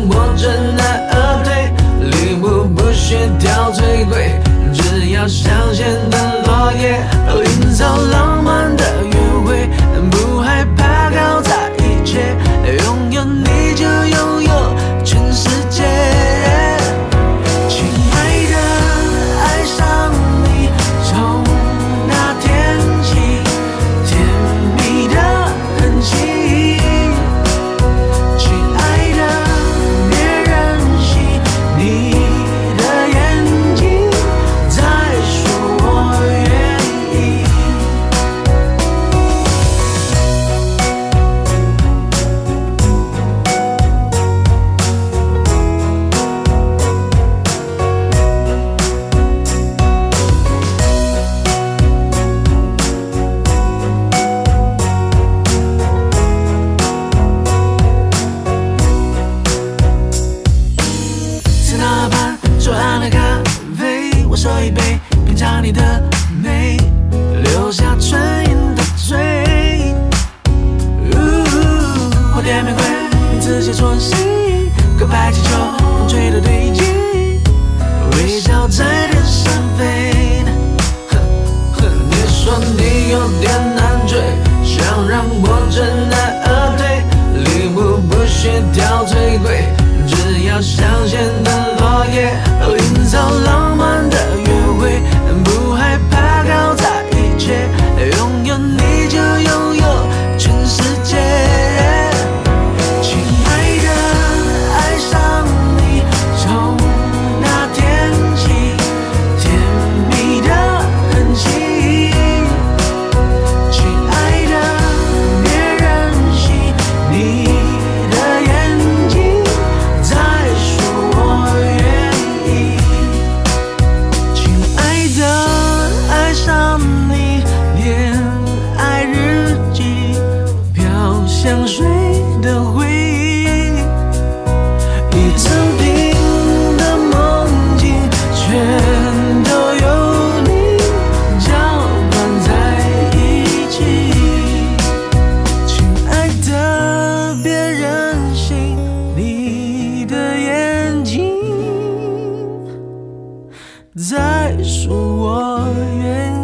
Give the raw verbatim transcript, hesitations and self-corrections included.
我真爱而退，礼物不需挑最贵，只要香榭的落叶，营造浪漫的约会，不害怕搞砸一切，拥有你就拥有全世界。亲爱的，爱上你，从那天起，甜蜜的痕迹。亲爱的，别任性，你的眼睛在说我愿意。在那畔左岸的咖啡，我手一杯，品尝你的美，留下唇印的嘴。花店玫瑰，名字写错心，告白气球，风吹的对劲，微笑在天上飞。哼哼，你说你有点难追，想让我真爱而退，礼物不需挑最贵，只要香榭的落叶，营造浪漫的约会，不害怕搞砸一切，拥有你就拥有全世界。亲爱的，爱上你，从那天起，甜蜜的痕迹。亲爱的，别任性，你的眼睛在说我愿意。亲爱的，爱上你，恋爱日记，飘香水的回忆，一整瓶的梦境，全都有你搅拌在一起。亲爱的，别任性，你的眼睛在说我愿意。